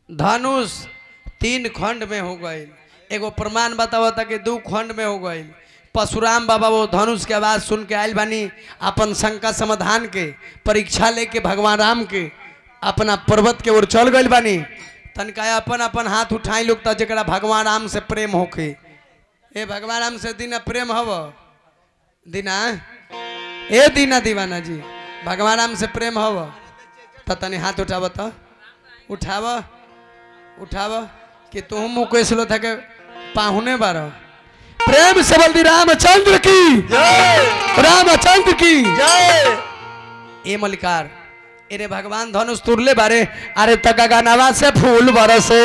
धनुष 3 खंड में हो गए। एगो प्रमाण बतावा था कि 2 खंड में हो गए। परशुराम बाबा वो धनुष के आवाज सुन के आयल बानी, अपन शंका समाधान के परीक्षा लेके भगवान राम के अपना पर्वत के ओर चल गए बानी। तनका अपन अपन हाथ उठाई लोग तो जरा भगवान राम से प्रेम होके। ए भगवान राम से दीना प्रेम हव दीना, ए दीना दीवाना जी भगवान राम से प्रेम हव तो तनी हाथ उठाव तो उठाव उठाव कि तुम मुकेश लो था के पाहुने बारो। प्रेम से बल्दी रामचंद्र की रामचंद्र की ए मलिकार एरे भगवान धनुष तुरले बारे। अरे तका गानावा से फूल बरसे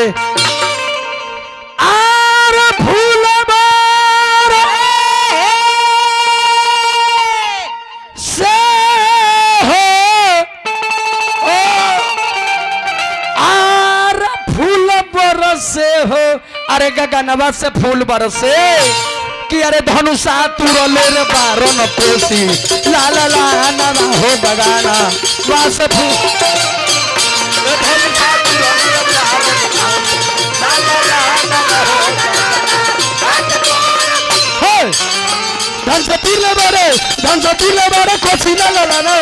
आरे फूल से से हो। अरे गगनवा से फूल बरसे कि अरे धनुषा तुरले रे बारन पोसी ला ला ला ना हो गगाना वा से फूल धनुषा तुरले रे बारन ला ला ला ना हो धन से तुरले बारे कोसी ला ला ना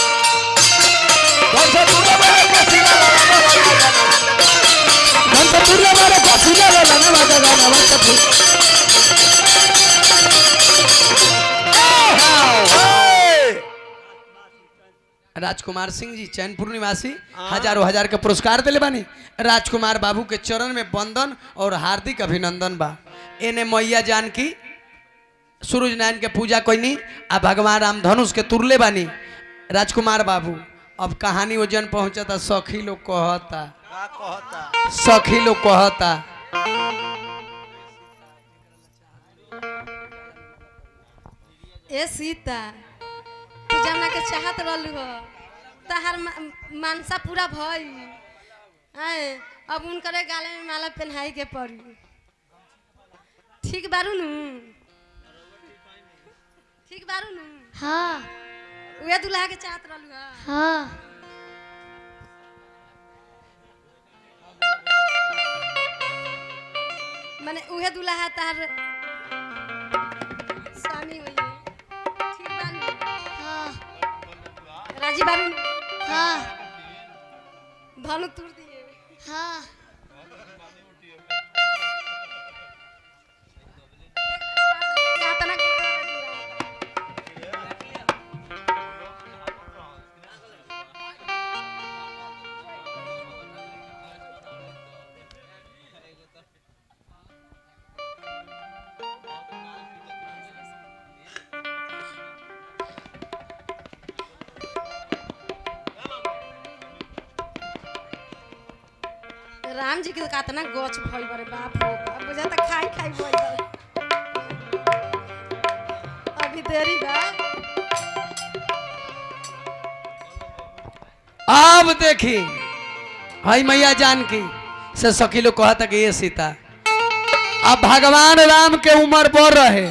धन से तुरले बारे कोसी ला ला राजकुमार सिंह जी चैनपुर निवासी हजारों हजार के पुरस्कार दिले बानी। राजकुमार बाबू के चरण में वंदन और हार्दिक अभिनंदन बा। एने मैया जानकी सूरज नारायण के पूजा कोई आ भगवान राम धनुष के तुरले बानी। राजकुमार बाबू अब कहानी वजन पहुंचता, सखी लोग कहता सखी लोग कहता ए सीता तू जमना के चाहत रहलू हो तहार मानसा पूरा भई अब उनकरे गाले में माला पहनाई के पड़ी। ठीक बारू नु ठीक बारू नु हाँ उहे दुल्हा के चाहत रहलू हो। हाँ माने उहे दुल्हा तार स्वामी होई। ठीक बारू हाँ राजी बारू हाँ धनु तुर दिए। हाँ राम जी के कातना गोच भइल बारे बाप हो बाप बुझाता खाई खाई भइल बारे। अभी देरी बा। अब देखी हई मैया जानकी से सखी लोग कहता कि ये सीता अब भगवान राम के उम्र बढ़ रहे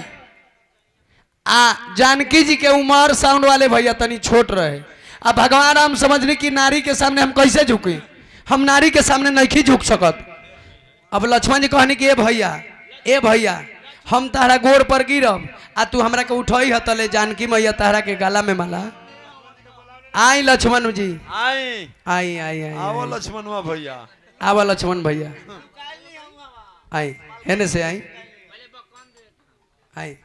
आ जानकी जी के उम्र साउंड वाले भैया तनी छोट रहे। अब भगवान राम समझली कि नारी के सामने हम कैसे झुकी, हम नारी के सामने नहीं झुक सकत। अब लक्ष्मण जी कहनी कि ए भैया हम तारा गोड़ पर गिरब आ तू हमरा के उठई हतले जानकी मैया तारा के गला में माला। आई लक्ष्मण जी आई आई आई आई आवो लक्ष्मणवा भैया आवा लक्ष्मण भैया आई हेने से आई आई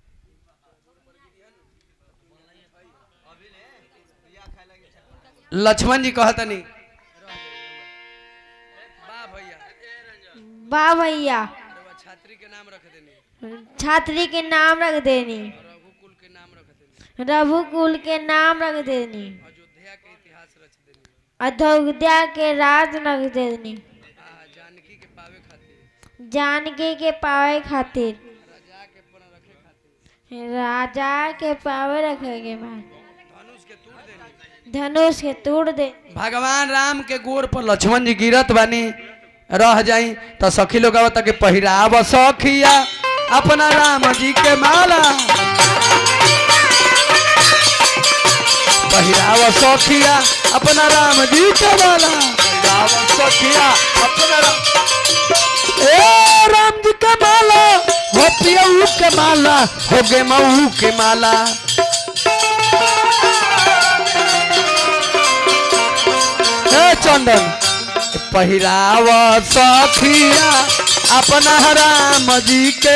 लक्ष्मण जी कहता नहीं वाह भैया छात्री के नाम रख देनी, छात्री के नाम रख देनी, रघुकुल के नाम रख देनी, रघुकुल के नाम रख देनी, अयोध्या के इतिहास रच देनी, अयोध्या के राज रख देनी, जानकी के पावे खातिर, जानकी के पावे खातिर, राजा के पर रखे खातिर, राजा के पावे रखे के बाद धनुष के तोड़ देनी, धनुष के तोड़ दे। भगवान राम के गोर पर लक्ष्मण जी गिरत बानी रह जाई तो सखी लोग आवता कि पहिराव सखिया अपना राम जी के माला, पहिराव सखिया अपना राम जी के माला, पहिराव सखिया लियऊ के माला हो गे मऊ के माला। हे चंदन पहिराव सखिया अपना राम जी के।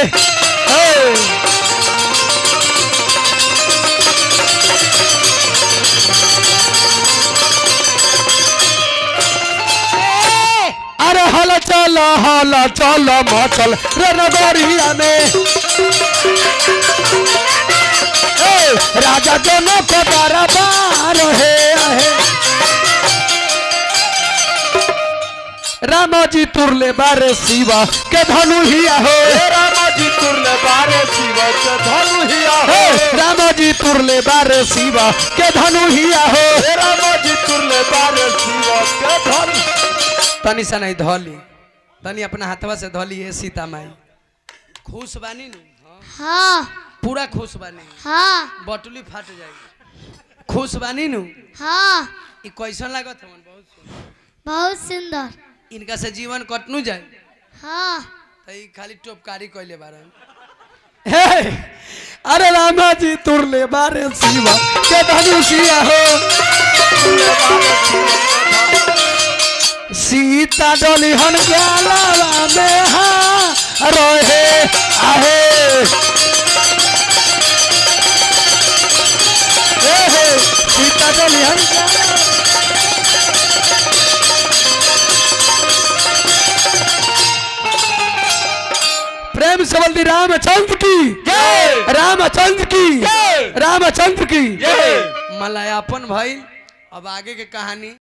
अरे हल चल मचल रे नगरिया में। राजा जनक को दरबार है। राम जी तुरले बारे शिवा के धनु हिया हो। राम जी तुरले बारे शिवा के धनु हिया हो। राम जी तुरले बारे शिवा के धनु हिया हो। राम जी तुरले बारे शिवा के धनु। तनी सा नहीं धोली, तनी अपना हाथवा से धोली है सीता माई। खुश बानी नु? हाँ पूरा खुश बानी? हाँ बटुली फाट जाएगी। खुश बानी नु? हाँ ई कैसन लागत है? बहुत सुंदर, बहुत सुंदर। इनका से जीवन कटनु जाए। हाँ तई खाली टोपकारी कइले बारन। हे अरे रामा जी तुरले बारे शिवा के धनुषिया हो। सीता डोली हन ग्यालावा में हाँ रोहे आहे। सीता डोली हन प्रेम से बोलती रामचंद्र की जय। रामचंद्र की जय। रामचंद्र की जय। मलयापन भाई अब आगे के कहानी।